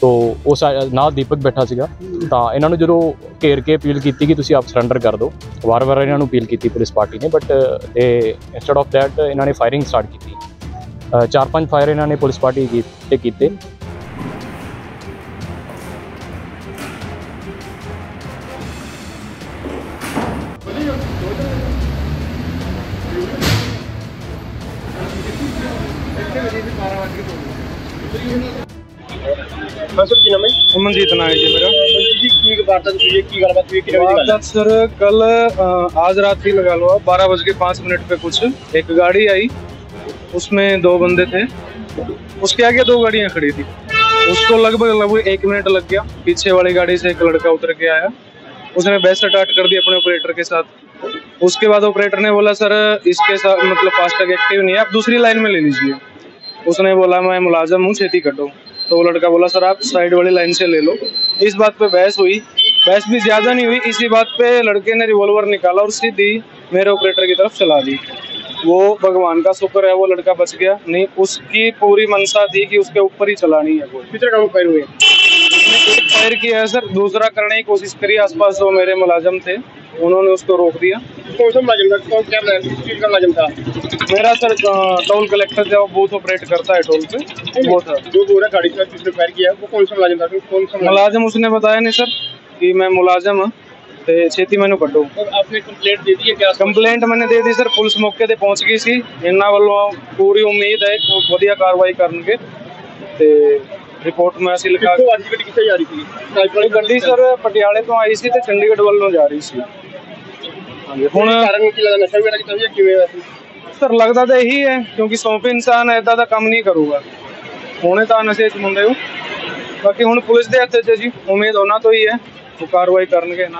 तो उस नाल दीपक बैठा सीगा। तो इन्होंने जो घेर के अपील की कि तुसीं आप सरैंडर कर दो, वार वार इन्होंने अपील की पुलिस पार्टी ने, बट इंस्टेड ऑफ दैट इन्होंने फायरिंग स्टार्ट की। 4-5 फायर इन्होंने पुलिस पार्टी कीते। अमनजीत नाम है जी मेरा। वारदात सर कल आज रात ही लगा लो 12:05 पे कुछ एक गाड़ी आई, उसमें 2 बंदे थे, उसके आगे 2 गाड़ियां खड़ी थी, उसको लगभग 1 मिनट लग गया। पीछे वाली गाड़ी से एक लड़का उतर के आया, उसने बहस स्टार्ट कर दी अपने ऑपरेटर के साथ। उसके बाद ऑपरेटर ने बोला सर इसके साथ मतलब फास्टैग एक्टिव नहीं है, आप दूसरी लाइन में ले लीजिए। उसने बोला मैं मुलाजम हूँ, छेती कटो। तो वो लड़का बोला सर आप साइड वाली लाइन से ले लो। इस बात पे बहस हुई, बहस भी ज्यादा नहीं हुई। इसी बात पे लड़के ने रिवॉल्वर निकाला और सीधी मेरे ऑपरेटर की तरफ चला दी। वो भगवान का शुक्र है वो लड़का बच गया, नहीं उसकी पूरी मनसा थी कि उसके ऊपर ही चलानी है। कितने राउंड फायर हुए? एक फायर किया है सर, दूसरा करने की कोशिश करी। आसपास वो मेरे मुलाजम थे, उन्होंने उसको रोक दिया। कौन सा मुलाजिम था? कौन क्या मुलाजिम था? मेरा सर टोल कलेक्टर जो बूथ ऑपरेट करता है टोल पे, वो था। जो पूरा गाड़ी का जिसने फायर किया वो कौन सा मुलाजिम था? कौन सा मुलाजिम उसने बताया नहीं सर कि मैं मुलाजिम हूँ, तो छेती मैंने कटो। आपने कंप्लेंट दे दी है क्या? कंप्लेंट मैंने दे दी सर, पुलिस मौके ते पहुंच गई सी। इन्होंने वालों पूरी उम्मीद है वधिया कार्रवाई करनगे ते रिपोर्ट में ਅਸੀਂ ਲਿਖਾ। ਗੱਡੀ ਕਿੱਥੇ ਜਾ ਰਹੀ ਸੀ? ਗੱਡੀ ਸਰ ਪਟਿਆਲੇ ਤੋਂ ਆਈ ਸੀ ਤੇ ਚੰਡੀਗੜ੍ਹ ਵੱਲੋਂ ਜਾ ਰਹੀ ਸੀ। ਹੁਣ ਕਾਰਨ ਕੀ ਲੱਗਦਾ, ਨਸ਼ਾ ਵਗੈਰਾ ਕੀਤਾ ਜਾਂ ਕਿਵੇਂ ਵੈਸੇ? ਸਰ ਲੱਗਦਾ ਤਾਂ ਇਹੀ ਹੈ ਕਿਉਂਕਿ ਸੌਂਪੇ ਇਨਸਾਨ ਇਦਾਂ ਦਾ ਕੰਮ ਨਹੀਂ ਕਰੂਗਾ, ਹੁਣੇ ਤਾਂ ਨਸ਼ੇ 'ਚ ਮੁੰਡੇ ਹੋ। ਬਾਕੀ ਹੁਣ ਪੁਲਿਸ ਦੇ ਹੱਥ 'ਚ ਜੀ, ਉਮੀਦ ਉਹਨਾਂ ਤੋਂ ਹੀ ਹੈ ਉਹ ਕਾਰਵਾਈ ਕਰਨਗੇ ਇਹਨਾਂ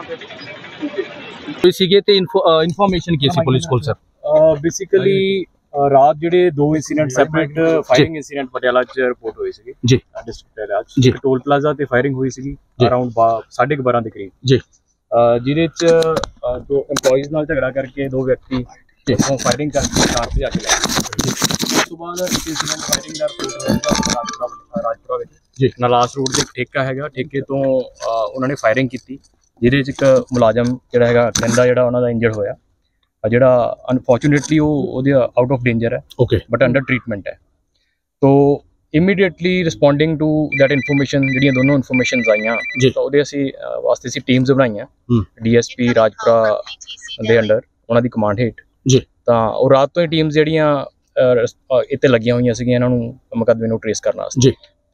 ਤੇ। ਸੀਗੇ ਤੇ ਇਨਫੋਰਮੇਸ਼ਨ ਕੀ ਸੀ ਪੁਲਿਸ ਕੋਲ ਸਰ? ਬੇਸਿਕਲੀ ਰਾਤ ਜਿਹੜੇ 2 incident separate firing incident Patiala 'ਚ ਰਿਪੋਰਟ ਹੋਏ ਸੀਗੇ ਜੀ, ਡਿਸਟ੍ਰਿਕਟ ਪਟਿਆਲਾ 'ਚ ਟੋਲ ਪਲਾਜ਼ਾ ਤੇ ਫਾਇਰਿੰਗ ਹੋਈ ਸੀਗੀ ਅਰਾਊਂਡ 12:30 ਦੇ ਕਰੀਬ ਜੀ, ਜਿਹਦੇ 'ਚ 2 EMPLOYEES ਨਾਲ ਝਗੜਾ ਕਰਕੇ 2 ਵਿਅਕਤੀ ਜਿੱਥੋਂ ਫਾਇਰਿੰਗ ਕਰਕੇ ਕਾਰ ਤੇ ਜਾ ਕੇ ਲੈ ਗਏ। ਉਸ ਤੋਂ ਬਾਅਦ ਇੱਕ ਇੰਸੀਡੈਂਟ ਫਾਇਰਿੰਗ ਦਾ ਰਾਜਪੁਰਾ ਵਿੱਚ ਜੀ ਨਲਾਸ ਰੋਡ 'ਤੇ ਇੱਕ ਠੇਕਾ ਹੈਗਾ, ਠੇਕੇ ਤੋਂ ਉਹਨਾਂ ਨੇ ਫਾਇਰਿੰਗ ਕੀਤੀ, ਜਿਹਦੇ 'ਚ ਇੱਕ ਮੁਲਾਜ਼ਮ ਜਿਹੜਾ ਹੈਗਾ ਕਹਿੰਦਾ ਜਿਹੜਾ ਉਹਨਾਂ ਦਾ ਇੰਜਰਡ ਹੋਇਆ, ਜਿਹੜਾ ਅਨਫੋਰਚੂਨੇਟਲੀ ਉਹਦੇ ਆਊਟ ਆਫ ਡੇਂਜਰ ਹੈ, ਓਕੇ, ਬਟ ਅੰਡਰ ਟ੍ਰੀਟਮੈਂਟ ਹੈ। ਤੋ immediately responding to that information, ਜਿਹੜੀਆਂ ਦੋਨੋਂ ਇਨਫੋਰਮੇਸ਼ਨਸ ਆਈਆਂ ਤਾਂ ਉਹਦੇ ਅਸੀਂ ਵਾਸਤੇ ਅਸੀਂ ਟੀਮਸ ਬਣਾਈਆਂ DSP ਰਾਜਪੁਰਾ ਦੇ ਅੰਡਰ, ਉਹਨਾਂ ਦੀ ਕਮਾਂਡ ਹੇਠ ਜੀ। ਤਾਂ ਉਹ ਰਾਤ ਤੋਂ ਹੀ ਟੀਮਸ ਜਿਹੜੀਆਂ ਇੱਥੇ ਲੱਗੀਆਂ ਹੋਈਆਂ ਸੀਗੀਆਂ ਇਹਨਾਂ ਨੂੰ ਮੁਕੱਦਮੇ ਨੂੰ ਟਰੇਸ ਕਰਨ ਵਾਸਤੇ ਜੀ।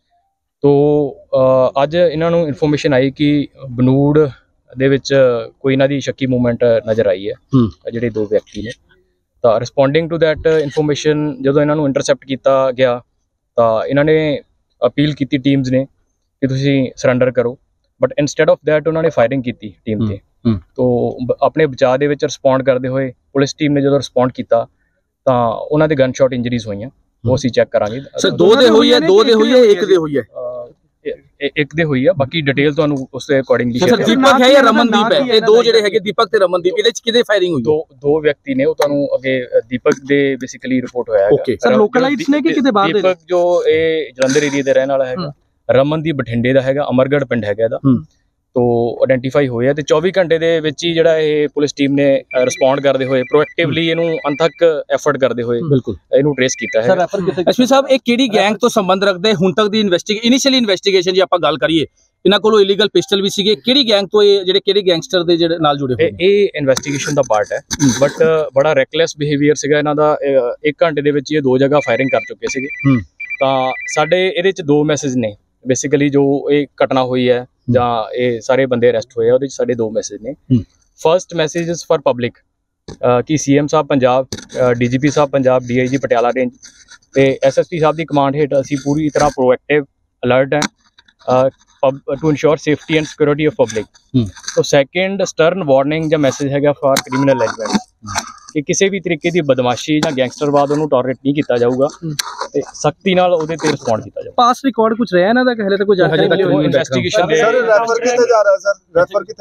ਤੋ ਅੱਜ ਇਹਨਾਂ ਨੂੰ ਇਨਫੋਰਮੇਸ਼ਨ ਆਈ ਕਿ ਬਨੂੜ ਦੇ ਵਿੱਚ ਕੋਈ ਇਹਨਾਂ ਦੀ ਸ਼ੱਕੀ ਮੂਵਮੈਂਟ ਨਜ਼ਰ ਆਈ ਹੈ, ਜਿਹੜੇ 2 ਵਿਅਕਤੀ ਨੇ। ਤਾਂ ਰਿਸਪੋਂਡਿੰਗ ਟੂ ਦੈਟ ਇਨਫੋਰਮੇਸ਼ਨ ਜਦੋਂ ਇਹਨਾਂ ਨੂੰ ਇੰਟਰਸੈਪਟ ਕੀਤਾ ਗਿਆ ਤਾਂ ਇਹਨਾਂ ਨੇ ਅਪੀਲ ਕੀਤੀ ਟੀਮਸ ਨੇ ਕਿ ਤੁਸੀਂ ਸਰੈਂਡਰ ਕਰੋ, ਬਟ ਇਨਸਟੈਡ ਆਫ ਦੈਟ ਉਹਨਾਂ ਨੇ ਫਾਇਰਿੰਗ ਕੀਤੀ ਟੀਮ ਤੇ। ਤੋ ਆਪਣੇ ਬਚਾਅ ਦੇ ਵਿੱਚ ਰਿਸਪੌਂਡ ਕਰਦੇ ਹੋਏ ਪੁਲਿਸ ਟੀਮ ਨੇ ਜਦੋਂ ਰਿਸਪੌਂਡ ਕੀਤਾ ਤਾਂ ਉਹਨਾਂ ਦੇ ਗਨ ਸ਼ਾਟ ਇੰਜਰੀਜ਼ ਹੋਈਆਂ, ਉਹ ਅਸੀਂ ਚੈੱਕ ਕਰਾਂਗੇ। ਸਰ 2 ਦੇ ਹੋਈ ਹੈ, 2 ਦੇ ਹੋਈ ਹੈ, 1 ਦੇ ਹੋਈ ਹੈ? ਇੱਕ ਦੇ ਹੋਈ ਆ, ਬਾਕੀ ਡਿਟੇਲ ਤੁਹਾਨੂੰ ਉਸ ਦੇ ਅਕੋਰਡਿੰਗਲੀ। ਸਰ ਦੀਪਕ ਹੈ ਜਾਂ ਰਮਨਦੀਪ ਹੈ? ਇਹ 2 ਜਿਹੜੇ ਹੈਗੇ ਦੀਪਕ ਤੇ ਰਮਨਦੀਪ, ਇਹਦੇ ਚ ਕਿਹਦੇ ਫਾਇਰਿੰਗ ਹੋਈ? 2 ਵਿਅਕਤੀ ਨੇ, ਉਹ ਤੁਹਾਨੂੰ ਅੱਗੇ ਦੀਪਕ ਦੇ ਬੇਸਿਕਲੀ ਰਿਪੋਰਟ ਹੋਇਆ ਹੈਗਾ। ਓਕੇ ਸਰ, ਲੋਕਲਾਈਟਸ ਨੇ ਕਿ ਕਿਤੇ ਬਾਹਰ ਦੇ? ਦੀਪਕ ਜੋ ਇਹ ਜਲੰਧਰ ਏਰੀਆ ਦੇ ਰਹਿਣ ਵਾਲਾ ਹੈਗਾ, ਰਮਨਦੀਪ ਬਠਿੰਡੇ ਦਾ ਹੈਗਾ, ਅਮਰਗੜ੍ਹ ਪਿੰਡ ਹੈਗਾ ਇਹਦਾ। ਤੋ ਆਇਡੈਂਟੀਫਾਈ ਹੋਇਆ ਤੇ 24 ਘੰਟੇ ਦੇ ਵਿੱਚ ਹੀ ਜਿਹੜਾ ਇਹ ਪੁਲਿਸ ਟੀਮ ਨੇ ਰਿਸਪੌਂਡ ਕਰਦੇ ਹੋਏ ਪ੍ਰੋਐਕਟਿਵਲੀ ਇਹਨੂੰ ਅੰਤ ਤੱਕ ਐਫਰਟ ਕਰਦੇ ਹੋਏ ਬਿਲਕੁਲ ਇਹਨੂੰ ਟ੍ਰੇਸ ਕੀਤਾ ਹੈ। ਅਸ਼ਵਨੀ ਸਾਹਿਬ ਇਹ ਕਿਹੜੀ ਗੈਂਗ ਤੋਂ ਸੰਬੰਧ ਰੱਖਦੇ ਹੁਣ ਤੱਕ ਦੀ ਇਨੀਸ਼ੀਅਲੀ ਇਨਵੈਸਟੀਗੇਸ਼ਨ ਜੇ ਆਪਾਂ ਗੱਲ ਕਰੀਏ, ਇਹਨਾਂ ਕੋਲੋਂ ਇਲੀਗਲ ਪਿਸਟਲ ਵੀ ਸੀਗੇ, ਕਿਹੜੀ ਗੈਂਗ ਤੋਂ ਇਹ ਜਿਹੜੇ ਕਿਹੜੇ ਗੈਂਗਸਟਰ ਦੇ ਜਿਹੜੇ ਨਾਲ ਜੁੜੇ ਹੋਏ? ਇਹ ਇਨਵੈਸਟੀਗੇਸ਼ਨ ਦਾ ਪਾਰਟ ਹੈ, ਬਟ ਬੜਾ ਰੈਕਲੈਸ ਬਿਹੇਵੀਅਰ ਸੀਗਾ ਇਹਨਾਂ ਦਾ। 1 ਘੰਟੇ ਦੇ ਵਿੱਚ ਇਹ 2 ਜਗ੍ਹਾ ਫਾਇਰਿੰਗ ਕਰ ਚੁੱਕੇ ਸੀਗੇ। ਤਾਂ ਸਾਡੇ ਇਹਦੇ 'ਚ 2 ਮੈਸੇਜ ਨੇ ਬੇਸਿਕਲੀ, ਜੋ ਇਹ ਘਟਨਾ ਹੋਈ ਹੈ ਜਾਂ ਇਹ ਸਾਰੇ ਬੰਦੇ ਅਰੈਸਟ ਹੋਏ ਆ ਉਹਦੇ 'ਚ ਸਾਡੇ 2 ਮੈਸੇਜ ਨੇ। First message is for public ਕਿ CM ਸਾਹਿਬ ਪੰਜਾਬ, DGP ਸਾਹਿਬ ਪੰਜਾਬ, DIG ਪਟਿਆਲਾ ਰੇਂਜ ਤੇ SSP ਸਾਹਿਬ ਦੀ ਕਮਾਂਡ ਹੇਠ ਅਸੀਂ ਪੂਰੀ ਤਰ੍ਹਾਂ ਪ੍ਰੋਐਕਟਿਵ ਅਲਰਟ ਹੈ to ensure safety and security of public. तो ਸੈਕਿੰਡ ਸਟਰਨ ਵਾਰਨਿੰਗ ਜਾਂ ਮੈਸੇਜ ਹੈਗਾ ਫॉर ਕ੍ਰਿਮੀਨਲ ਐਲੀਮੈਂਟਸ ਕਿ ਕਿਸੇ ਵੀ ਤਰੀਕੇ ਦੀ ਬਦਮਾਸ਼ੀ ਜਾਂ ਗੈਂਗਸਟਰਵਾਦ ਉਹਨੂੰ ਟੋਲਰੇਟ ਨਹੀਂ ਕੀਤਾ ਜਾਊਗਾ ਤੇ ਸਖਤੀ ਨਾਲ ਉਹਦੇ ਤੇ ਰਿਸਪੌਂਡ ਕੀਤਾ ਜਾਊਗਾ। ਪਾਸ ਰਿਕਾਰਡ ਕੁਝ ਰਿਹਾ ਇਹਨਾਂ ਦਾ ਕਿ ਹਲੇ ਤੱਕ ਕੋਈ ਜਾਣਕਾਰੀ ਇਨਵੈਸਟੀਗੇਸ਼ਨ ਦੇ ਸਰ ਰੈਫਰ ਕਿੱਥੇ ਜਾ ਰਿਹਾ? ਸਰ ਰੈਫਰ ਕਿੱਥੇ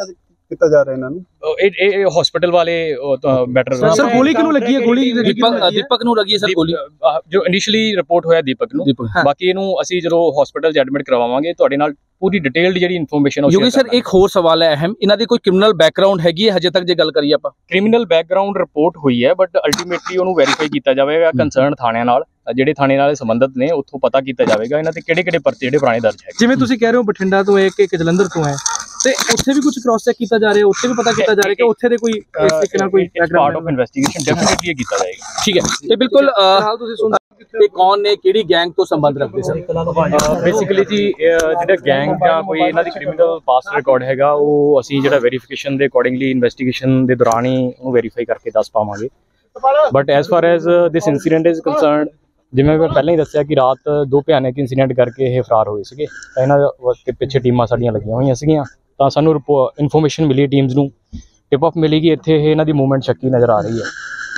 ਕੀਤਾ ਜਾ ਰਿਹਾ ਇਹਨਾਂ ਨੂੰ? ਇਹ ਹਸਪੀਟਲ ਵਾਲੇ ਬੈਟਰ ਸਰ ਗੋਲੀ ਕਿਹਨੂੰ ਲੱਗੀ ਹੈ? ਗੋਲੀ ਦੀਪਕ ਨੂੰ ਲੱਗੀ ਹੈ ਸਰ ਗੋਲੀ, ਜੋ ਇਨੀਸ਼ੀਅਲੀ ਰਿਪੋਰਟ ਹੋਇਆ ਦੀਪਕ ਨੂੰ। ਬਾਕੀ ਇਹਨੂੰ ਅਸੀਂ ਜਦੋਂ ਹਸਪੀਟਲ 'ਚ ਐਡਮਿਟ ਕਰਵਾਵਾਂਗੇ ਤੁਹਾਡੇ ਨਾਲ ਪੂਰੀ ਡਿਟੇਲਡ ਜਿਹੜੀ ਇਨਫੋਰਮੇਸ਼ਨ ਉਹ ਯੋਗੇਸ਼ ਸਰ ਇੱਕ ਹੋਰ ਸਵਾਲ ਹੈ ਅਹਿਮ, ਇਹਨਾਂ ਦੀ ਕੋਈ ਕ੍ਰਿਮੀਨਲ ਬੈਕਗ੍ਰਾਉਂਡ ਹੈਗੀ ਹੈ ਹਜੇ ਤੱਕ ਜੇ ਗੱਲ ਕਰੀਏ ਆਪਾਂ? ਕ੍ਰਿਮੀਨਲ ਬੈਕਗ੍ਰਾਉਂਡ ਰਿਪੋਰਟ ਹੋਈ ਹੈ ਬਟ ਅਲਟੀਮੇਟਲੀ ਉਹਨੂੰ ਵੈਰੀਫਾਈ ਕੀਤਾ ਜਾਵੇਗਾ ਕੰਸਰਨ ਥਾਣਿਆਂ ਨਾਲ, ਜਿਹੜੇ ਥਾਣੇ ਨਾਲ ਸੰਬੰਧਿਤ ਨੇ ਉੱਥੋਂ ਪਤਾ ਕੀਤਾ ਜਾਵੇਗਾ ਇਹਨਾਂ ਤੇ ਕਿਹੜੇ ਪਰਚੇ ਜਿਹੜੇ ਪੁਰਾਣੇ ਦਰਜ ਹੈ। ਜਿਵੇਂ ਤੁਸੀਂ ਕਹਿ ਰਹੇ ਹੋ ਬਠਿੰਡਾ ਤੋਂ ਇੱਕ ਜਲੰਧਰ ਤੋਂ ਹੈ ਤੇ ਉੱਥੇ ਵੀ ਕੁਝ ਕ੍ਰਾਸ ਚੈੱਕ ਕੀਤਾ ਜਾ ਰਿਹਾ, ਉੱਥੇ ਵੀ ਪਤਾ ਕੀਤਾ ਜਾ ਰਿਹਾ ਕਿ ਉੱਥੇ ਦੇ ਕੋਈ ਇਸ ਤਰੀਕੇ ਨਾਲ ਕੋਈ ਪਾਰਟ ਆਫ ਇਨਵੈਸਟੀਗੇਸ਼ਨ ਡੈਫੀਨਿਟਲੀ ਕੀਤਾ ਜਾਏਗਾ। ਠੀਕ ਹੈ, ਤੇ ਬਿਲਕੁਲ ਹਾਲ ਤੁਸੀਂ ਸੁਣ ਇਹ ਕੌਣ ਨੇ, ਕਿਹੜੀ ਗੈਂਗ ਤੋਂ ਸੰਬੰਧ ਰੱਖਦੇ ਸਰ? ਬੇਸਿਕਲੀ ਜੀ ਜਿਹੜਾ ਗੈਂਗ ਜਾਂ ਕੋਈ ਇਹਨਾਂ ਦੀ ਕ੍ਰਿਮੀਨਲ ਪਾਸਟ ਰਿਕਾਰਡ ਹੈਗਾ ਉਹ ਅਸੀਂ ਜਿਹੜਾ ਵੈਰੀਫਿਕੇਸ਼ਨ ਦੇ ਅਕੋਰਡਿੰਗਲੀ ਇਨਵੈਸਟੀਗੇਸ਼ਨ ਦੇ ਦੌਰਾਨ ਹੀ ਉਹਨੂੰ ਵੈਰੀਫਾਈ ਕਰਕੇ ਦੱਸ ਪਾਵਾਂਗੇ। But as far as this incident is concerned, ਜਿਵੇਂ ਮੈਂ ਪਹਿਲਾਂ ਹੀ ਦੱਸਿਆ ਕਿ ਰਾਤ ਦੋ ਭਿਆਨਕ ਇਨਸੀਡੈਂਟ ਕਰਕੇ ਇਹ ਫਰਾਰ ਹੋਏ ਸੀਗੇ, ਤਾਂ ਇਹਨਾਂ ਦੇ ਪਿੱਛੇ ਟੀਮਾਂ ਸਾਡੀਆਂ ਲੱਗੀਆਂ ਹੋਈਆਂ ਸੀਗੀਆਂ। ਤਾਂ ਸਾਨੂੰ ਇਨਫੋਰਮੇਸ਼ਨ ਮਿਲੀ ਟੀਮਸ ਨੂੰ, ਟਿਪ ਆਫ ਮਿਲੀ ਕਿ ਇੱਥੇ ਇਹਨਾਂ ਦੀ ਮੂਵਮੈਂਟ ਸ਼ੱਕੀ ਨਜ਼ਰ ਆ ਰਹੀ ਹੈ।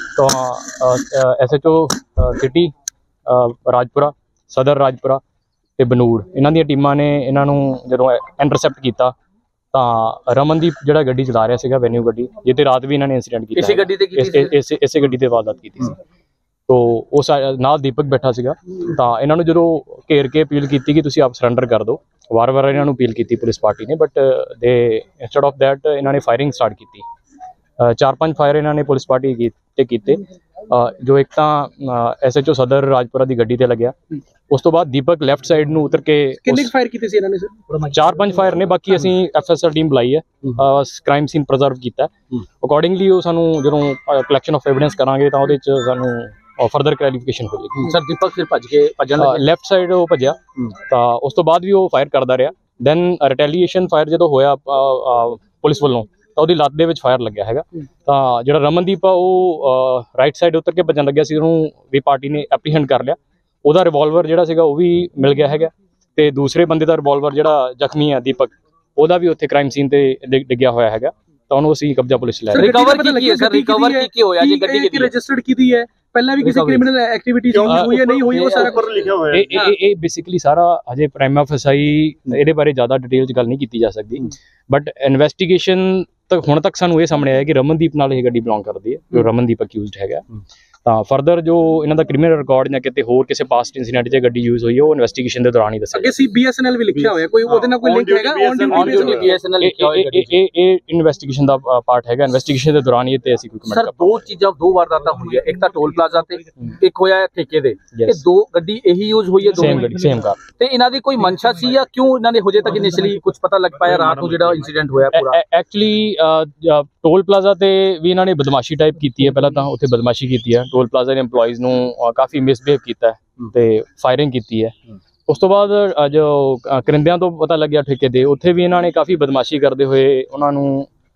ਤਾਂ SHO ਸਿਟੀ ਰਾਜਪੁਰਾ, ਸਦਰ ਰਾਜਪੁਰਾ ਤੇ ਬਨੂੜ ਇਹਨਾਂ ਦੀਆਂ ਟੀਮਾਂ ਨੇ ਇਹਨਾਂ ਨੂੰ ਜਦੋਂ ਇੰਟਰਸੈਪਟ ਕੀਤਾ ਤਾਂ ਰਮਨਦੀਪ ਜਿਹੜਾ ਗੱਡੀ ਚਲਾ ਰਿਹਾ ਸੀਗਾ ਵੈਨਿਊ ਗੱਡੀ, ਜਿੱਤੇ ਰਾਤ ਵੀ ਇਹਨਾਂ ਨੇ ਇਨਸੀਡੈਂਟ ਕੀਤਾ, ਇਸੇ ਗੱਡੀ ਤੇ ਕੀਤੀ ਸੀ, ਇਸੇ ਗੱਡੀ ਤੇ ਵਾਰਦਾਤ ਕੀਤੀ ਸੀ। ਤੋ ਉਸ ਨਾਲ ਦੀਪਕ ਬੈਠਾ ਸੀਗਾ, ਤਾਂ ਇਹਨਾਂ ਨੂੰ ਜਦੋਂ ਘੇਰ ਕੇ ਅਪੀਲ ਕੀਤੀ ਕਿ ਤੁਸੀਂ ਆਪ ਸਰੈਂਡਰ ਕਰ ਦਿਓ, ਵਾਰ-ਵਾਰ ਇਹਨਾਂ ਨੂੰ ਅਪੀਲ ਕੀਤੀ ਪੁਲਿਸ ਪਾਰਟੀ ਨੇ, but they instead of that ਇਹਨਾਂ ਨੇ ਫਾਇਰਿੰਗ ਸਟਾਰਟ ਕੀਤੀ। 4-5 ਫਾਇਰ ਇਹਨਾਂ ਨੇ ਪੁਲਿਸ ਪਾਰਟੀ ਤੇ ਕੀਤੇ, ਜੋ ਇੱਕ ਤਾਂ SHO ਸਦਰ ਰਾਜਪੁਰਾ ਦੀ ਗੱਡੀ ਤੇ ਲੱਗਿਆ। ਉਸ ਤੋਂ ਬਾਅਦ ਦੀਪਕ ਲੈਫਟ ਸਾਈਡ ਨੂੰ ਉਤਰ ਕੇ ਕਿੰਨੇ ਫਾਇਰ ਕੀਤੇ ਸੀ ਇਹਨਾਂ ਨੇ ਸਰ? 4-5 ਫਾਇਰ ਨੇ, ਬਾਕੀ ਅਸੀਂ FSR ਟੀਮ ਬੁਲਾਈ ਹੈ, ਕ੍ਰਾਈਮ ਸੀਨ ਪ੍ਰੀਜ਼ਰਵ ਕੀਤਾ। ਅਕੋਰਡਿੰਗਲੀ ਉਹ ਸਾਨੂੰ ਜਦੋਂ ਕਲੈਕਸ਼ਨ ਆਫ ਐਵੀਡੈਂਸ ਕਰਾਂਗੇ ਤਾਂ ਉਹਦੇ 'ਚ ਸਾਨੂੰ ਫਰਦਰ ਕਲੈਰੀਫਿਕੇਸ਼ਨ ਹੋ ਜਾਏਗੀ। ਸਰ ਦੀਪਕ ਫਿਰ ਭੱਜਣ ਲੱਗਾ, ਲੈਫਟ ਸਾਈਡ ਉਹ ਭੱਜਿਆ, ਤਾਂ ਉਸ ਤੋਂ ਬਾਅਦ ਵੀ ਉਹ ਫਾਇਰ ਕਰਦਾ ਰਿਹਾ। ਦੈਨ ਰਿਟੈਲੀਏਸ਼ਨ ਫਾਇਰ ਜਦੋਂ ਹੋਇਆ ਪੁਲਿਸ ਵੱਲੋਂ ਤਾਂ ਉਹਦੀ ਲੱਤ ਦੇ ਵਿੱਚ ਫਾਇਰ ਲੱਗਿਆ ਹੈਗਾ। ਤਾਂ ਜਿਹੜਾ ਰਮਨਦੀਪ ਆ ਉਹ ਰਾਈਟ ਸਾਈਡ ਉਤਰ ਕੇ ਭੱਜਣ ਲੱਗਿਆ ਸੀ, ਉਹਨੂੰ ਵੀ ਪਾਰਟੀ ਨੇ ਐਪਰੀਹੈਂਡ ਕਰ ਲਿਆ। ਉਹਦਾ ਰਿਵਾਲਵਰ ਜਿਹੜਾ ਸੀਗਾ ਉਹ ਵੀ ਮਿਲ ਗਿਆ ਹੈਗਾ, ਤੇ ਦੂਸਰੇ ਬੰਦੇ ਦਾ ਰਿਵਾਲਵਰ ਜਿਹੜਾ ਜ਼ਖਮੀ ਆ ਦੀਪਕ, ਉਹਦਾ ਵੀ ਉੱਥੇ ਕ੍ਰਾਈਮ ਸੀਨ ਤੇ ਡਿੱਗਿਆ ਹੋਇਆ ਹੈਗਾ। ਤਾਂ ਉਹਨੂੰ ਅਸੀਂ ਕਬਜ਼ਾ ਪੁਲਿਸ ਲੈ ਰਹੇ। ਰਿਕਵਰ ਕੀ ਹੈ ਸਰ? ਰਿਕਵਰ ਕੀ ਹੋਇਆ ਜੀ? ਗੱਡੀ ਕੀ ਰਜਿਸਟਰਡ ਕੀਤੀ ਹੈ? ਪਹਿਲਾਂ ਵੀ ਕਿਸੇ ਕ੍ਰਿਮੀਨਲ ਐਕਟੀਵਿਟੀ ਹੋਈ ਹੈ ਨਹੀਂ ਹੋਈ, ਉਹ ਸਾਰਾ ਕੁਝ ਲਿਖਿਆ ਹੋਇਆ ਹੈ। ਇਹ ਬੇਸਿਕਲੀ ਸਾਰਾ ਹਜੇ ਪ੍ਰਾਈਮਾ ਫਸਾਈ ਇਹਦੇ ਬਾਰੇ ਜ਼ਿਆਦਾ ਡਿਟੇਲ 'ਚ ਗੱਲ ਨਹੀਂ ਕੀਤੀ ਜਾ ਸਕਦੀ, ਬਟ ਇਨਵੈਸਟੀਗੇਸ਼ਨ ਤੱਕ ਹੁਣ ਤੱਕ ਸਾਨੂੰ ਇਹ ਸਾਹਮਣੇ ਆਇਆ ਕਿ ਰਮਨਦੀਪ ਨਾਲ ਇਹ ਗੱਡੀ ਬਿਲੋਂਗ ਕਰਦੀ ਹੈ, ਜੋ ਰਮਨਦੀਪ ਅਕਿਊਜ਼ਡ ਹੈਗਾ। ਤਾਂ ਫਰਦਰ ਜੋ ਇਹਨਾਂ ਦਾ ਕ੍ਰਿਮੀਨਲ ਰਿਕਾਰਡ ਜਾਂ ਕਿਤੇ ਹੋਰ ਕਿਸੇ ਪਾਸਟ ਇਨਸੀਡੈਂਟ 'ਚ ਗੱਡੀ ਯੂਜ਼ ਹੋਈ ਹੈ ਉਹ ਇਨਵੈਸਟੀਗੇਸ਼ਨ ਦੇ ਦੌਰਾਨ ਹੀ ਦੱਸਿਆ। ਅੱਗੇ BSNL ਵੀ ਲਿਖਿਆ ਹੋਇਆ, ਕੋਈ ਉਹਦੇ ਨਾਲ ਕੋਈ ਲਿੰਕ ਹੈਗਾ? BSNL ਲਿਖਿਆ ਹੋਇਆ, ਇਹ ਇਨਵੈਸਟੀਗੇਸ਼ਨ ਦਾ ਪਾਰਟ ਹੈਗਾ। ਇਨਵੈਸਟੀਗੇਸ਼ਨ ਦੇ ਦੌਰਾਨ ਹੀ ਤੇ ਅਸੀਂ ਕੋਈ ਕਮੈਂਟ ਸਰ ਦੋ ਵਾਰਦਾਤਾਂ ਹੋਈਆਂ, ਇੱਕ ਤਾਂ ਟੋਲ ਪਲਾਜ਼ਾ ਤੇ ਇੱਕ ਹੋਇਆ ਠੇਕੇ ਦੇ, ਇਹ ਦੋ ਗੱਡੀ ਇਹੀ ਯੂਜ਼ ਹੋਈ ਹੈ, ਸੇਮ ਗੱਡੀ ਸੇਮ ਕਾਰ। ਤੇ ਇਹਨਾਂ ਦੀ ਕੋਈ ਮਨਸ਼ਾ ਸੀ ਜਾਂ ਕਿਉਂ ਇਹਨਾਂ ਨੇ ਹਜੇ ਤੱਕ ਇਨੀਸ਼ੀਅਲੀ ਕੁਝ ਪਤਾ ਲੱਗ ਪਾਇਆ ਰਾਤ ਨੂੰ ਜਿਹੜਾ ਇਨਸੀਡੈਂਟ ਹੋਇਆ ਪੂਰਾ? ਐਕਚੁਅਲੀ ਟੋਲ ਪਲਾਜ਼ਾ ਤੇ ਵੀ ਇਹਨਾਂ ਨੇ ਬਦਮਾਸ਼ੀ ਟਾਈਪ ਕੀਤੀ ਹੈ। ਪਹਿਲਾਂ ਤਾਂ ਉੱਥੇ ਬਦਮਾਸ਼ੀ ਕੀਤੀ ਹੈ, ਟੋਲ ਪਲਾਜ਼ਾ ਦੇ EMPLOYEES ਨੂੰ ਕਾਫੀ ਮਿਸਬਿਹੇਵ ਕੀਤਾ ਤੇ ਫਾਇਰਿੰਗ ਕੀਤੀ ਹੈ। ਉਸ ਤੋਂ ਬਾਅਦ ਜੋ ਕਰਿੰਦਿਆਂ ਤੋਂ ਪਤਾ ਲੱਗਿਆ ਠੇਕੇ ਦੇ, ਉੱਥੇ ਵੀ ਇਹਨਾਂ ਨੇ ਕਾਫੀ ਬਦਮਾਸ਼ੀ ਕਰਦੇ ਹੋਏ ਉਹਨਾਂ ਨੂੰ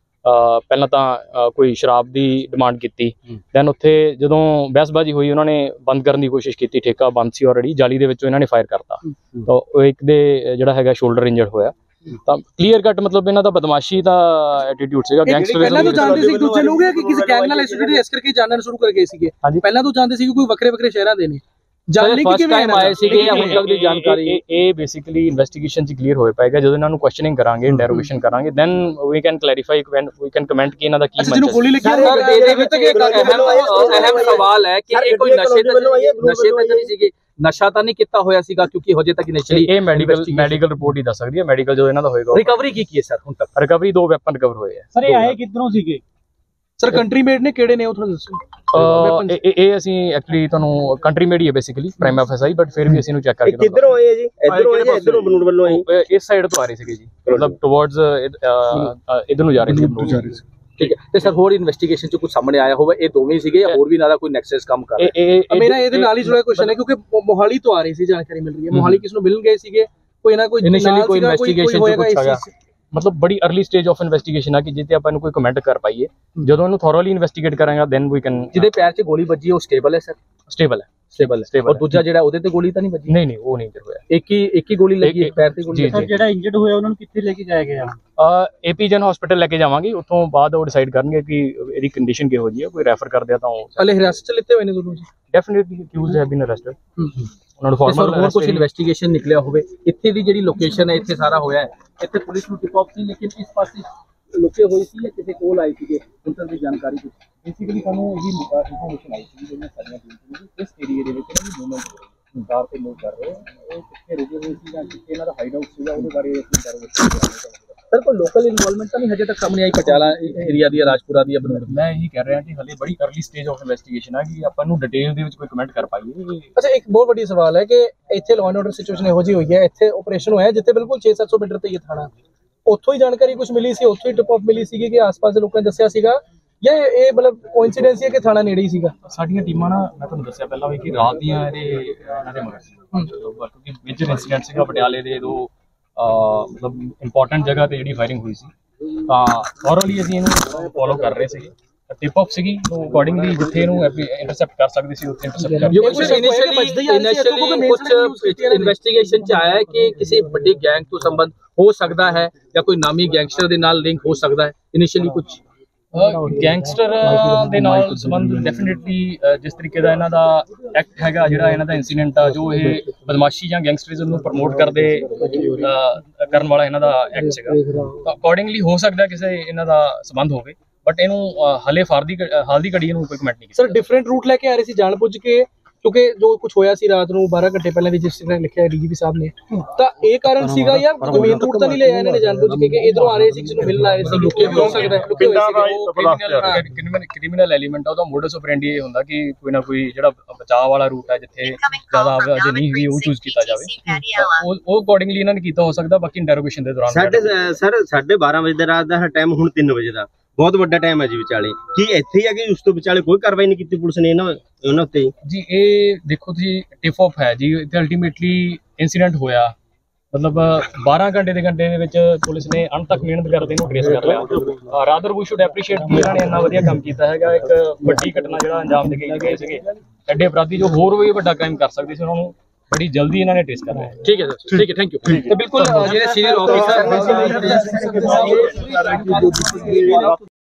ਪਹਿਲਾਂ ਤਾਂ ਕੋਈ ਸ਼ਰਾਬ ਦੀ ਡਿਮਾਂਡ ਕੀਤੀ। ਦੈਨ ਉੱਥੇ ਜਦੋਂ ਬਹਿਸਬਾਜ਼ੀ ਹੋਈ ਉਹਨਾਂ ਨੇ ਬੰਦ ਕਰਨ ਦੀ ਕੋਸ਼ਿਸ਼ ਕੀਤੀ, ਠੇਕਾ ਬੰਦ ਸੀ ਆਲਰੇਡੀ, ਜਾਲੀ ਦੇ ਵਿੱਚੋਂ ਇਹਨਾਂ ਨੇ ਫਾਇਰ ਕਰਤਾ। ਤਾਂ ਉਹ ਇੱਕ ਦੇ ਜਿਹੜਾ ਹੈਗਾ ਸ਼ੋਲਡਰ ਇੰਜਰਡ ਹੋਇਆ। ਤਾਂ ਕਲੀਅਰ ਕੱਟ ਮਤਲਬ ਇਹਨਾਂ ਦਾ ਬਦਮਾਸ਼ੀ ਦਾ ਐਟੀਟਿਊਡ ਸੀਗਾ। ਗੈਂਗਸਟਰ ਪਹਿਲਾਂ ਤੋਂ ਜਾਣਦੇ ਸੀ ਦੂਜੇ ਲੋਕ ਕਿ ਕਿਸੇ ਗੈਂਗ ਨਾਲ ਐਸੋਸੀਏਟ ਇਸ ਕਰਕੇ ਜਾਣਨਾ ਸ਼ੁਰੂ ਕਰ ਗਏ ਸੀਗੇ? ਪਹਿਲਾਂ ਤੋਂ ਜਾਣਦੇ ਸੀ ਕਿ ਕੋਈ ਵੱਖਰੇ ਸ਼ਹਿਰਾਂ ਦੇ ਨੇ? ਜਾਣਨੇ ਕਿ ਕਿਵੇਂ ਆਏ ਸੀਗੇ ਜਾਂ ਹੁਣ ਤੱਕ ਦੀ ਜਾਣਕਾਰੀ? ਇਹ ਬੇਸਿਕਲੀ ਇਨਵੈਸਟੀਗੇਸ਼ਨ 'ਚ ਕਲੀਅਰ ਹੋਏ ਪਾਏਗਾ ਜਦੋਂ ਇਹਨਾਂ ਨੂੰ ਕੁਐਸਚਨਿੰਗ ਕਰਾਂਗੇ, ਇੰਟਰੋਗੇਸ਼ਨ ਕਰਾਂਗੇ, then we can clarify, we can comment ਕਿ ਇਹਨਾਂ ਦਾ ਕੀ ਮਤਲਬ। ਜਿਹਨੂੰ ਗੋਲੀ ਲੱਗੀ ਇਹਦੇ ਵਿੱਚ ਇੱਕ ਅਹਿਮ ਸਵਾਲ ਹੈ ਕਿ ਇਹ ਕੋਈ ਨਸ਼ੇ ਤੇ ਨਹੀਂ ਸੀਗੇ, ਨਸ਼ਾ ਤਾਂ ਨਹੀਂ ਕੀਤਾ ਹੋਇਆ ਸੀਗਾ? ਕਿਉਂਕਿ ਹਜੇ ਤੱਕ ਇਨੀਸ਼ੀਅਲੀ ਇਹ ਮੈਡੀਕਲ ਰਿਪੋਰਟ ਹੀ ਦੱਸ ਸਕਦੀ ਹੈ, ਮੈਡੀਕਲ ਜੋ ਇਹਨਾਂ ਦਾ ਹੋਏਗਾ। ਰਿਕਵਰੀ ਕੀ ਹੈ ਸਰ ਹੁਣ ਤੱਕ? ਰਿਕਵਰੀ 2 ਵੈਪਨ ਰਿਕਵਰ ਹੋਏ ਆ। ਸਰ ਇਹ ਆਏ ਕਿੱਧਰੋਂ ਸੀਗੇ ਸਰ? ਕੰਟਰੀ ਮੇਡ ਨੇ? ਕਿਹੜੇ ਨੇ ਉਹ ਥੋੜਾ ਦੱਸੋ। ਇਹ ਅਸੀਂ ਐਕਚੁਅਲੀ ਤੁਹਾਨੂੰ ਕੰਟਰੀ ਮੇਡ ਹੀ ਹੈ ਬੇਸਿਕਲੀ ਪ੍ਰਾਈਮਾ ਫਸਾਈ, ਬਟ ਫਿਰ ਵੀ ਅਸੀਂ ਇਹਨੂੰ ਚੈੱਕ ਕਰਕੇ ਕਿੱਧਰੋਂ ਆਏ ਜੀ? ਇੱਧਰੋਂ ਆਏ ਜਾਂ ਇੱਧਰੋਂ ਬਨੂੜ ਵੱਲੋਂ ਆਏ? ਇਸ ਸਾਈਡ ਤੋਂ ਆ ਰਹੇ ਸੀਗੇ ਜੀ, ਮਤਲਬ ਟੁਵਰਡਸ ਇਧਰ ਨੂੰ ਜਾ ਰਹੇ ਸੀ। ਠੀਕ ਹੈ, ਤੇ ਸਰ ਹੋਰ ਇਨਵੈਸਟੀਗੇਸ਼ਨ 'ਚ ਕੁਝ ਸਾਹਮਣੇ ਆਇਆ ਹੋਵੇ ਇਹ ਦੋਵੇਂ ਸੀਗੇ ਜਾਂ ਹੋਰ ਵੀ ਇਹਨਾਂ ਦਾ ਕੋਈ ਨੈਕਸਸ ਕੰਮ ਕਰ ਰਿਹਾ? ਮੇਰਾ ਇਹਦੇ ਨਾਲ ਹੀ ਜੁੜਿਆ ਕੁਐਸਚਨ ਹੈ ਕਿਉਂਕਿ ਮੋਹਾਲੀ ਤੋਂ ਆ ਰਹੀ ਸੀ, ਜਾਣਕਾਰੀ ਮਿਲ ਰਹੀ ਹੈ ਮੋਹਾਲੀ ਕਿਸ ਨੂੰ ਮਿਲਣ ਗਏ ਸੀਗੇ, ਕੋਈ ਨਾ ਕੋਈ ਇਨੀਸ਼ੀਅਲੀ ਕੋਈ ਇਨਵੈਸਟੀਗੇਸ਼ਨ 'ਚ ਪੁੱਛਾਗਾ, ਮਤਲਬ ਬੜੀ अर्ਲੀ ਸਟੇਜ ਆਫ ਇਨਵੈਸਟੀਗੇਸ਼ਨ ਆ ਕਿ ਜਿੱਤੇ ਆਪਾਂ ਨੂੰ ਕੋਈ ਕਮੈਂਟ ਕਰ ਪਾਈਏ। ਜਦੋਂ ਇਹਨੂੰ ਥੋਰੋਲੀ ਇਨਵੈਸਟੀਗੇਟ ਕਰਾਂਗਾ ਦੈਨ ਵੀ ਕੈਨ। ਜਿਹਦੇ ਪੈਰ 'ਚ ਗੋਲੀ ਵੱਜੀ ਉਹ ਸਟੇਬਲ ਹੈ ਸਰ? ਸਟੇਬਲ ਹੈ। ਔਰ ਦੂਜਾ ਜਿਹੜਾ ਉਹਦੇ ਤੇ ਗੋਲੀ ਤਾਂ ਨਹੀਂ ਵੱਜੀ? ਨਹੀਂ ਉਹ ਨਹੀਂ ਇੰਜਰ ਹੋਇਆ, ਇੱਕ ਹੀ ਗੋਲੀ ਲੱਗੀ, ਇੱਕ ਪੈਰ ਤੇ ਗੋਲੀ। ਸਰ ਜਿਹੜਾ ਇੰਜਰਡ ਹੋਇਆ ਉਹਨਾਂ ਨੂੰ ਕਿੱਥੇ ਲੈ ਕੇ ਜਾਇਆ ਗਿਆ? AP ਜਨ ਹਸਪੀਟਲ ਲੈ ਕੇ ਜਾਵਾਂਗੇ, ਉੱਥੋਂ ਬਾਅਦ ਉਹ ਡਿਸਾਈਡ ਕਰਨਗੇ ਕਿ ਇਹਦੀ ਕੰਡੀਸ਼ਨ ਕਿਹੋ ਜਿਹੀ ਹੈ, ਕੋਈ ਰੈਫਰ ਕਰਦੇ ਆ ਤਾਂ ਉਹ ਹਲੇ ਹਿਰਾਸਤ 'ਚ ਲਿੱਤੇ ਹੋਏ ਨੇ ਦੋਨੋਂ ਜੀ? Definitely accused have been arrested. ਉਹਨਾਂ ਨੂੰ ਫਾਰਮਲ ਹੋਰ ਕੁਝ ਇਨਵੈਸਟੀਗੇਸ਼ਨ ਨਿਕਲਿਆ ਹੋਵੇ? ਇੱਥੇ ਦੀ ਜਿਹੜੀ ਲੋਕੇਸ਼ਨ ਹੈ, ਇੱਥੇ ਸਾਰਾ ਹੋਇਆ ਹੈ, ਇੱਥੇ ਪੁਲਿਸ ਨੂੰ ਟਿਪ ਆਫ ਸੀ, ਲੇਕਿਨ ਇਸ ਪਾਸੇ ਲੁਕੇ ਹੋਏ ਸੀ ਜਾਂ ਕਿਸੇ ਕੋਲ ਆਏ ਸੀਗੇ ਉਹਨਾਂ ਦੀ ਜਾਣਕਾਰੀ ਕੁਝ ਬੇਸਿਕਲੀ ਸਾਨੂੰ ਇਹਦੀ ਇਨਫੋਰਮੇਸ਼ਨ ਆਈ ਸੀ ਜਿਹੜੀਆਂ ਸਾਰੀਆਂ ਟੀਮ ਸੀ ਇਸ ਏਰੀਆ ਦੇ ਵਿੱਚ ਇਹਨਾਂ ਦੀ ਮੂਵਮੈਂਟ ਹੋ ਰਹੀ ਹੈ ਕਾਰ ਤੇ ਮੂਵ ਕਰ ਰਹੇ ਉਹ ਕਿੱਥੇ ਰੁਕੇ ਹੋਏ ਸੀ ਜਾਂ ਕਿੱਥੇ ਇਹਨਾਂ ਦਾ ਹਾਈਡ ਆਊਟ ਸੀਗਾ ਉਹਦੇ ਬਾਰੇ ਅਸੀਂ ਇੰਟਰੋਗੇਸ਼ਨ ਸਰ ਕੋਈ ਲੋਕਲ ਇਨਵੋਲਵਮੈਂਟ ਤਾਂ ਨਹੀਂ ਹਜੇ ਤੱਕ ਸਾਹਮਣੇ ਆਈ ਪਟਿਆਲਾ ਏਰੀਆ ਦੀ ਰਾਜਪੁਰਾ ਦੀ ਬਨੂੜ ਮੈਂ ਇਹੀ ਕਹਿ ਰਿਹਾ ਕਿ ਹਲੇ ਬੜੀ ਅਰਲੀ ਸਟੇਜ ਆਫ ਇਨਵੈਸਟੀਗੇਸ਼ਨ ਹੈ ਕਿ ਆਪਾਂ ਨੂੰ ਡਿਟੇਲ ਦੇ ਵਿੱਚ ਕੋਈ ਕਮੈਂਟ ਕਰ ਪਾਈਏ। ਅੱਛਾ ਇੱਕ ਬਹੁਤ ਵੱਡੀ ਸਵਾਲ ਹੈ ਕਿ ਇੱਥੇ ਲਾਅ ਐਂਡ ਆਰਡਰ ਸਿਚੁਏਸ਼ਨ ਇਹੋ ਜਿਹੀ ਹੋਈ ਹੈ ਇੱਥੇ ਆਪਰੇਸ਼ਨ ਹੋਇਆ ਜਿੱਥੇ ਬਿਲਕੁਲ 600-700 ਮੀਟਰ ਤੇ ਇਹ ਥਾਣਾ ਉੱਥੋਂ ਹੀ ਜਾਣਕਾਰੀ ਕੁਝ ਮਿਲੀ ਸੀ ਉੱਥੋਂ ਹੀ ਟਿਪ ਆਫ ਮਿਲੀ ਸੀਗੀ ਕਿ ਆਸ-ਪਾਸ ਦੇ ਲੋਕਾਂ ਨੇ ਦੱਸਿਆ ਸੀਗਾ ਜਾਂ ਇਹ ਮਤਲਬ ਕੋਇਨਸੀਡੈਂਸ ਹੈ ਕਿ ਥਾਣਾ ਨੇੜੇ ਹੀ ਸੀਗਾ। ਸਾਡੀਆਂ ਟੀਮਾਂ ਨਾ ਮੈਂ ਤੁਹਾਨੂੰ ਦੱਸਿਆ ਪਹਿਲਾਂ ਵੀ ਕਿ ਰਾਤ ਦੀਆਂ ਇਹਨਾਂ ਦੇ ਮਗਰ ਸੀ ਕਿਉਂਕਿ ਮੇਜਰ ਇਨਸੀਡੈਂਟ ਸੀਗਾ ਪਟਿਆਲੇ ਦੇ ਦੋ ਮਤਲਬ ਇੰਪੋਰਟੈਂਟ ਜਗ੍ਹਾ ਤੇ ਜਿਹੜੀ ਫਾਇਰਿੰਗ ਹੋਈ ਸੀ ਤਾਂ ਥੋਰਲੀ ਅਸੀਂ ਇਹਨੂੰ ਫੋਲੋ ਕਰ ਰਹੇ ਸੀਗੇ ਟਿਪ ਆਫ ਸੀਗੀ ਅਕੋਰਡਿੰਗਲੀ ਜਿੱਥੇ ਇਹਨੂੰ ਇੰਟਰਸੈਪਟ ਕਰ ਸਕਦੇ ਸੀ ਉੱਥੇ ਇੰਟਰਸੈਪਟ ਕਰ ਕੁਝ ਇਨਵੈਸਟੀਗੇਸ਼ਨ ਚ ਆਇਆ ਹੈ ਕਿ ਕਿਸੇ ਵੱਡੇ ਗੈਂਗ ਤੋਂ ਸੰਬੰਧ ਹੋ ਸਕਦਾ ਹੈ ਜਾਂ ਕੋਈ ਨਾਮੀ ਗੈਂਗਸਟਰ ਦੇ ਨਾਲ ਲਿੰਕ ਹੋ ਸਕਦਾ ਹੈ ਇਨੀਸ਼ੀਅਲੀ ਕੁਝ ਗੈਂਗਸਟਰ ਦੇ ਨਾਲ ਸੰਬੰਧ ਡੈਫੀਨਿਟਲੀ ਜਿਸ ਤਰੀਕੇ ਦਾ ਇਹਨਾਂ ਦਾ ਐਕਟ ਹੈਗਾ ਜਿਹੜਾ ਇਹਨਾਂ ਦਾ ਇਨਸੀਡੈਂਟ ਆ ਜੋ ਇਹ ਬਦਮਾਸ਼ੀ ਜਾਂ ਗੈਂਗਸਟਰਿਜ਼ਮ ਨੂੰ ਪ੍ਰਮੋਟ ਕਰਨ ਵਾਲਾ ਇਹਨਾਂ ਦਾ ਐਕਟ ਸੀਗਾ ਤਾਂ ਅਕੋਰਡਿੰਗਲੀ ਹੋ ਸਕਦਾ ਕਿਸੇ ਇਹਨਾਂ ਦਾ ਸੰਬੰਧ ਹੋਵੇ ਬਟ ਇਹਨੂੰ ਹਲੇ ਹਾਲ ਦੀ ਘੜੀ ਇਹਨੂੰ ਕੋਈ ਕਮੈਂਟ ਨਹੀਂ ਕੀਤਾ। ਸਰ ਡਿਫਰੈਂਟ ਰੂਟ ਲੈ ਕੇ ਆ ਰਹੇ ਸੀ ਜਾਣ ਬੁੱਝ ਕੇ ਕਿਉਂਕਿ ਜੋ ਕੁਝ ਹੋਇਆ ਸੀ ਰਾਤ ਨੂੰ 12 ਘੰਟੇ ਪਹਿਲਾਂ ਵੀ ਜਿਸ ਤਰ੍ਹਾਂ ਲਿਖਿਆ ਡੀਜੀਪੀ ਸਾਹਿਬ ਨੇ ਤਾਂ ਇਹ ਕਾਰਨ ਸੀਗਾ ਜਾਂ ਕੋਈ ਮੇਨ ਰੂਟ ਤਾਂ ਨਹੀਂ ਲਿਆ ਇਹਨਾਂ ਨੇ ਜਾਣ ਬੁੱਝ ਕੇ ਕਿ ਇਧਰੋਂ ਆ ਰਹੇ ਸੀ ਕਿਸੇ ਨੂੰ ਮਿਲਣ ਆਏ ਸੀ ਲੁਕੇ ਵੀ ਹੋ ਸਕਦਾ ਹੈ ਲੁਕੇ ਹੋਏ ਸੀ ਕ੍ਰਿਮੀਨਲ ਐਲੀਮੈਂਟ ਆ ਉਹਦਾ ਮੋਡਸ ਆਪਰੈਂਡੀ ਇਹ ਹੁੰਦਾ ਕਿ ਕੋਈ ਨਾ ਕੋਈ ਜਿਹੜਾ ਬਚਾਅ ਵਾਲਾ ਰੂਟ ਹੈ ਜਿੱਥੇ ਜ਼ਿਆਦਾ ਆਵਾਜ਼ ਨਹੀਂ ਹੋਈ ਉਹ ਚੂਜ਼ ਕੀਤਾ ਜਾਵੇ ਉਹ ਅਕੋਰਡਿੰਗਲੀ ਇਹਨਾਂ ਨੇ ਕੀਤਾ ਹੋ ਸਕਦਾ ਬਾਕੀ ਇੰਟਰੋਗੇਸ਼ਨ ਦੇ ਦੌਰਾਨ ਸਰ 12:30 ਵਜੇ ਦਾ ਰਾਤ ਦਾ ਟਾਈਮ ਹੁਣ 3 ਵਜੇ ਦਾ ਬਹੁਤ ਵੱਡਾ ਟਾਈਮ ਹੈ ਜੀ ਵਿਚਾਲੇ ਕੀ ਇੱਥੇ ਹੀ ਆ ਕਿ ਉਸ ਤੋਂ ਵਿਚਾਲੇ ਕੋਈ ਕਾਰਵਾਈ ਨਹੀਂ ਕੀਤੀ ਪੁਲਿਸ ਨੇ ਉਹਨਾਂ ਉੱਤੇ ਜੀ ਇਹ ਦੇਖੋ ਤੁਸੀਂ ਟਿਪ ਆਫ ਹੈ ਜੀ ਇੱਥੇ ਅਲਟੀਮੇਟਲੀ ਇਨਸੀਡੈਂਟ ਹੋਇਆ ਮਤਲਬ 12 ਘੰਟੇ ਦੇ ਵਿੱਚ ਪੁਲਿਸ ਨੇ ਅੰਤ ਤੱਕ ਮਿਹਨਤ ਕਰਦੇ ਇਹਨੂੰ ਟ੍ਰੇਸ ਕਰ ਲਿਆ ਰਾਦਰ ਵੀ ਸ਼ੁਡ ਐਪਰੀਸ਼ੀਏਟ ਕਿ ਇਹਨਾਂ ਨੇ ਇੰਨਾ ਵਧੀਆ ਕੰਮ ਕੀਤਾ ਹੈਗਾ ਇੱਕ ਵੱਡੀ ਘਟਨਾ ਜਿਹੜਾ ਅੰਜਾਮ ਦੇ ਕੇ ਗਏ ਸੀਗੇ ਐਡੇ ਅਪਰਾਧੀ ਜੋ ਹੋਰ ਵੀ ਵੱਡਾ ਕ੍ਰਾਈਮ ਕਰ ਸਕਦੇ ਸੀ ਉਹਨਾਂ ਨੂੰ ਬੜੀ ਜਲਦੀ ਇਹਨਾਂ ਨੇ ਟ੍ਰੇਸ ਕਰਨਾ ਹੈ। ਠੀਕ ਹੈ ਸਰ ਠੀਕ ਹੈ ਥੈਂਕ ਯੂ ਤੇ ਬਿਲਕੁਲ ਜਿਹੜੇ ਸੀਨੀਅਰ ਆਫੀਸਰ